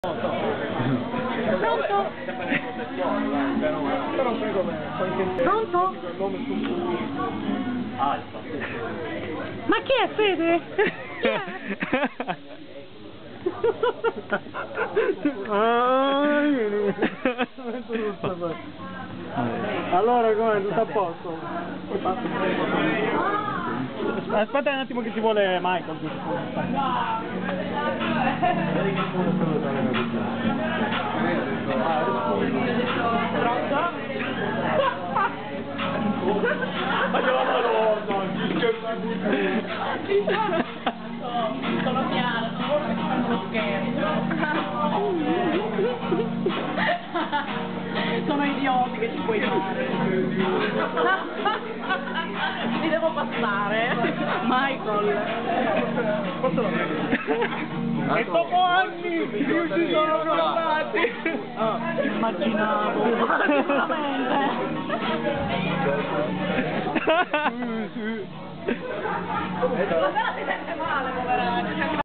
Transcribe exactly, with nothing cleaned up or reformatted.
Pronto? Pronto? Ma chi è, Fede? Chi è? Allora com'è? Tutto a posto? Aspetta un attimo che ci vuole Michael. Pronto? Ma che la madonna! Sono piano, sono che fanno lo scherzo. Sono idioti che ci puoi fare. Mi devo passare. Michael. Posso la E dopo anni io ci sono tornati. Oh, immaginavo. Sicuramente. Ma si sente male, poveraccio.